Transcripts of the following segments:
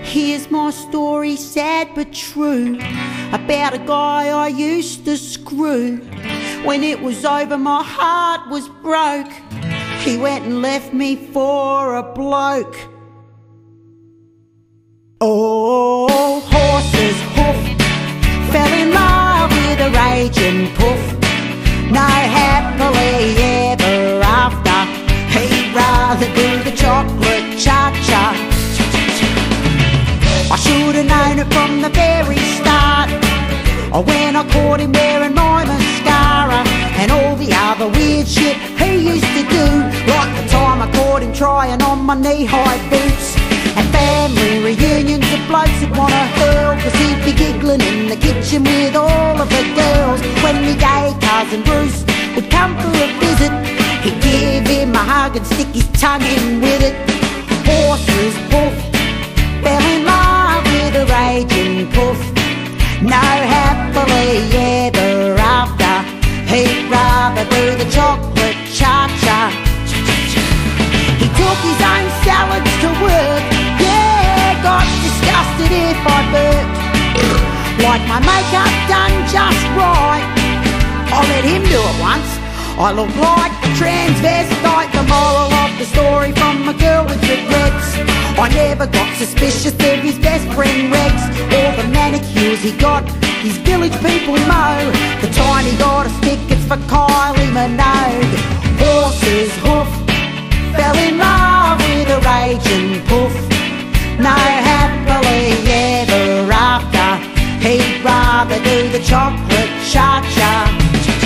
Here's my story, sad but true, about a guy I used to screw. When it was over, my heart was broke. He went and left me for a bloke. Oh, horse's hoof, fell in love with a raging poof. No happily ever after, he'd rather do the chocolate cha-cha. I should've known it from the very start, or when I caught him wearing my mascara and all the other weird shit he used to do. Like the time I caught him trying on my knee-high boots, and family reunions of blokes that wanna hurl, cause he'd be giggling in the kitchen with all of the girls. When me gay cousin Bruce would come for a visit, he'd give him a hug and stick his tongue in with it. Horses hoof, fell in love with a raging poof. No happily ever after, he'd rather do the chocolate cha-cha. He took his own salads to work, yeah, got disgusted if I burped. Like my makeup done just right, I let him do it once. I look like a transvestite. The moral of the story from a girl with regrets: I never got suspicious of his best friend Rex, or the manicures he got his village people mow, the time he got us tickets for Kylie Minogue. Horse's hoof, fell in love with a raging poof. No happily ever after, he'd rather do the chocolate cha-cha.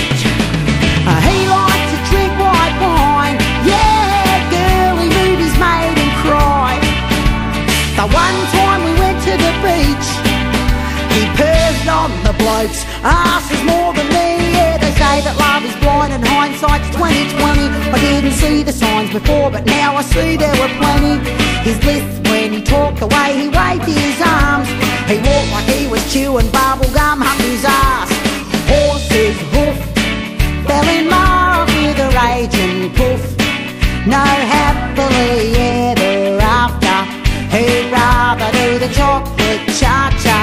He liked to drink white wine, yeah, girly movies made him cry. The one time we went to the beach, he perved on the blokes' asses more than me. Yeah, they say that love is blind and hindsight's 20/20. I didn't see the signs before, but now I see there were plenty. His lisp when he talked, the way he waved his arms, he walked like he was chewing bubble gum up his ass. Horse's hoof, fell in love with a raging poof. No happily ever after, he'd rather do the chocolate cha-cha.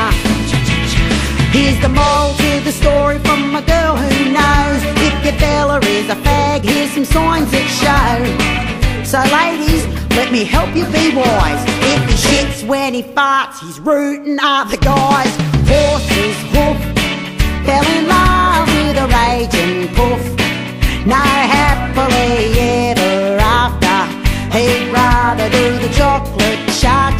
Here's the moral to the story from a girl who knows, if your fella is a fag, here's some signs that show. So ladies, let me help you be wise. If he shits when he farts, he's rooting other guys. Horse's hoof, fell in love with a raging poof. No happily ever after, he'd rather do the chocolate cha-cha.